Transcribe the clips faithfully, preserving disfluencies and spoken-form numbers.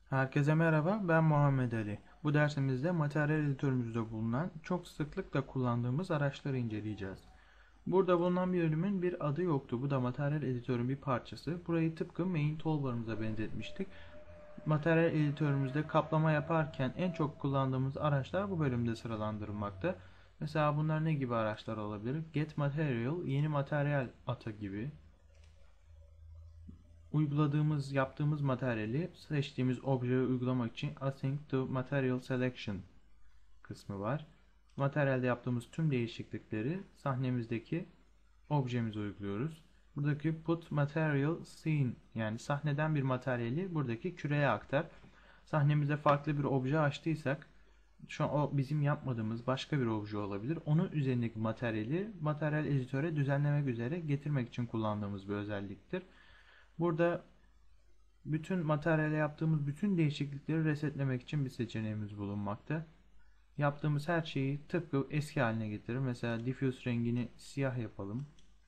Herkese merhaba, ben Muhammed Ali. Bu dersimizde materyal editörümüzde bulunan, çok sıklıkla kullandığımız araçları inceleyeceğiz. Burada bulunan bir ürünün bir adı yoktu. Bu da materyal editörün bir parçası. Burayı tıpkı main toolbar'ımıza benzetmiştik. Materyal editörümüzde kaplama yaparken en çok kullandığımız araçlar bu bölümde sıralandırılmakta. Mesela bunlar ne gibi araçlar olabilir? Get Material, yeni materyal atı gibi. Uyguladığımız, yaptığımız materyali seçtiğimiz objeye uygulamak için Async to Material Selection kısmı var. Materyalde yaptığımız tüm değişiklikleri sahnemizdeki objemize uyguluyoruz. Buradaki Put Material Scene, yani sahneden bir materyali buradaki küreye aktar. Sahnemizde farklı bir obje açtıysak, şu an o bizim yapmadığımız başka bir obje olabilir. Onun üzerindeki materyali materyal editöre düzenlemek üzere getirmek için kullandığımız bir özelliktir. Burada bütün materyale yaptığımız bütün değişiklikleri resetlemek için bir seçeneğimiz bulunmakta. Yaptığımız her şeyi tıpkı eski haline getirir. Mesela diffuse rengini siyah yapalım.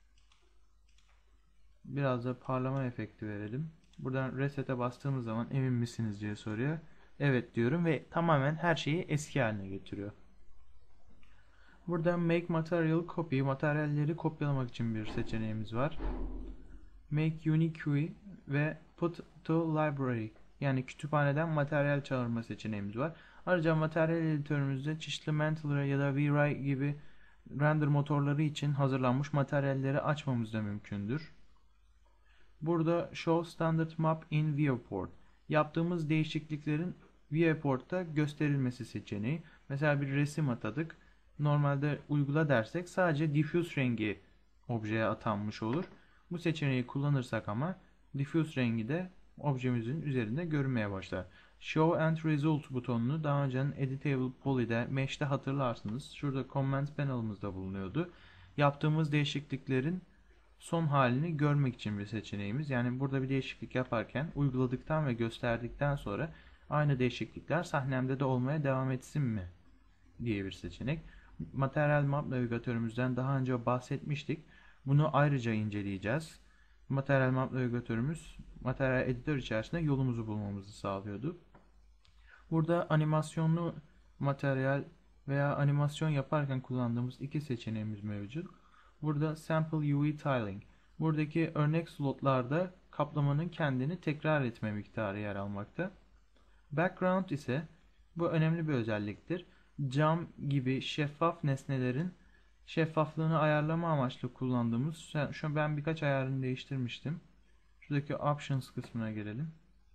Biraz da parlama efekti verelim. Buradan reset'e bastığımız zaman emin misiniz diye soruyor. Evet diyorum ve tamamen her şeyi eski haline getiriyor. Burada make material copy, materyalleri kopyalamak için bir seçeneğimiz var. Make unique ve put to library, yani kütüphaneden materyal çağırma seçeneğimiz var. Ayrıca materyal editörümüzde çeşitli Mantler ya da V-Ray gibi render motorları için hazırlanmış materyalleri açmamız da mümkündür. Burada Show Standard Map in Viewport, yaptığımız değişikliklerin Viewport'ta gösterilmesi seçeneği. Mesela bir resim atadık. Normalde uygula dersek sadece diffuse rengi objeye atanmış olur. Bu seçeneği kullanırsak ama diffuse rengi de objemizin üzerinde görünmeye başlar. Show and Result butonunu daha önce Editable Poly'de, Mesh'te hatırlarsınız. Şurada Comment panel'ımızda bulunuyordu. Yaptığımız değişikliklerin son halini görmek için bir seçeneğimiz. Yani burada bir değişiklik yaparken uyguladıktan ve gösterdikten sonra aynı değişiklikler sahnemde de olmaya devam etsin mi diye bir seçenek. Materyal Map navigatörümüzden daha önce bahsetmiştik. Bunu ayrıca inceleyeceğiz. Materyal Map navigatörümüz materyal editör içerisinde yolumuzu bulmamızı sağlıyordu. Burada animasyonlu materyal veya animasyon yaparken kullandığımız iki seçeneğimiz mevcut. Burada Sample U V Tiling. Buradaki örnek slotlarda kaplamanın kendini tekrar etme miktarı yer almakta. Background ise bu önemli bir özelliktir. Cam gibi şeffaf nesnelerin şeffaflığını ayarlama amaçlı kullandığımız, şu an ben birkaç ayarını değiştirmiştim. Şuradaki Options kısmına gelelim.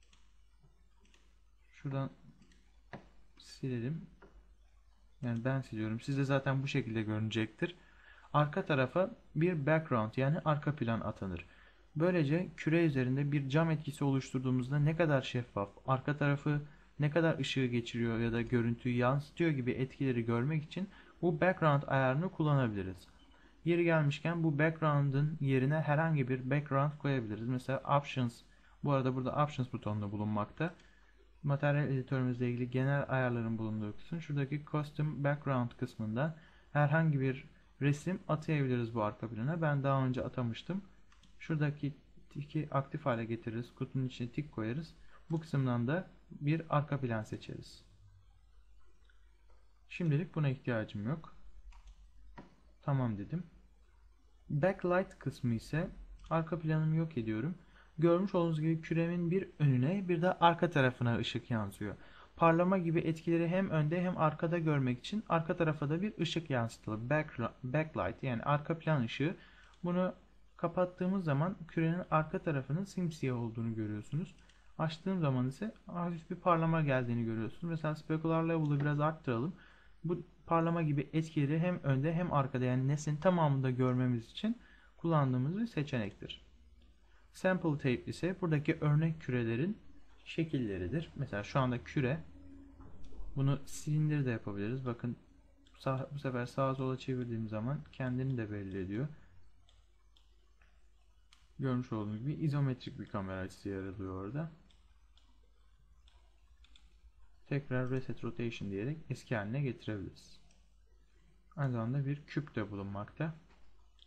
Şuradan silelim. Yani ben siliyorum. Sizde zaten bu şekilde görünecektir. Arka tarafa bir background, yani arka plan atanır. Böylece küre üzerinde bir cam etkisi oluşturduğumuzda ne kadar şeffaf, arka tarafı ne kadar ışığı geçiriyor ya da görüntüyü yansıtıyor gibi etkileri görmek için bu background ayarını kullanabiliriz. Yeri gelmişken bu background'ın yerine herhangi bir background koyabiliriz. Mesela Options, bu arada burada Options butonunda bulunmakta. Materyal editörümüzle ilgili genel ayarların bulunduğu kısım. Şuradaki Custom Background kısmında herhangi bir resim atayabiliriz bu arka plana. Ben daha önce atamıştım. Şuradaki tiki aktif hale getiririz. Kutunun içine tik koyarız. Bu kısımdan da bir arka plan seçeriz. Şimdilik buna ihtiyacım yok. Tamam dedim. Backlight kısmı ise arka planımı yok ediyorum. Görmüş olduğunuz gibi küremin bir önüne bir de arka tarafına ışık yansıyor. Parlama gibi etkileri hem önde hem arkada görmek için arka tarafa da bir ışık yansıtılır. Back, backlight, yani arka plan ışığı. Bunu kapattığımız zaman kürenin arka tarafının simsiyah olduğunu görüyorsunuz. Açtığım zaman ise hafif bir parlama geldiğini görüyorsunuz. Mesela specular level'ı biraz arttıralım. Bu parlama gibi etkileri hem önde hem arkada, yani nesnenin tamamında görmemiz için kullandığımız bir seçenektir. Sample tape ise buradaki örnek kürelerin şekilleridir. Mesela şu anda küre, bunu silindir de yapabiliriz. Bakın sağ, bu sefer sağa sola çevirdiğim zaman kendini de belli ediyor. Görmüş olduğunuz gibi izometrik bir kamera açısı yer alıyor orada. Tekrar reset rotation diyerek eski haline getirebiliriz. Aynı zamanda bir küp de bulunmakta.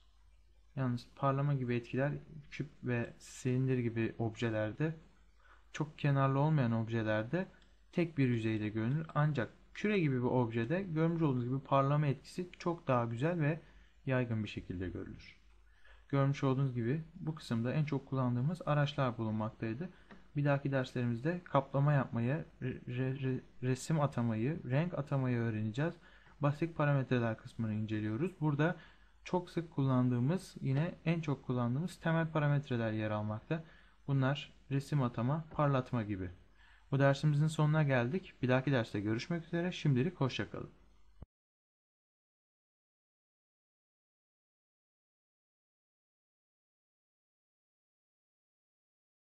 Yalnız parlama gibi etkiler küp ve silindir gibi objelerde çok kenarlı olmayan objelerde tek bir yüzeyde görünür. Ancak küre gibi bir objede görmüş olduğunuz gibi parlama etkisi çok daha güzel ve yaygın bir şekilde görülür. Görmüş olduğunuz gibi bu kısımda en çok kullandığımız araçlar bulunmaktaydı. Bir dahaki derslerimizde kaplama yapmayı, re- re- resim atamayı, renk atamayı öğreneceğiz. Basit parametreler kısmını inceliyoruz. Burada çok sık kullandığımız, yine en çok kullandığımız temel parametreler yer almakta. Bunlar resim atama, parlatma gibi. Bu dersimizin sonuna geldik. Bir dahaki derste görüşmek üzere. Şimdilik hoşça kalın.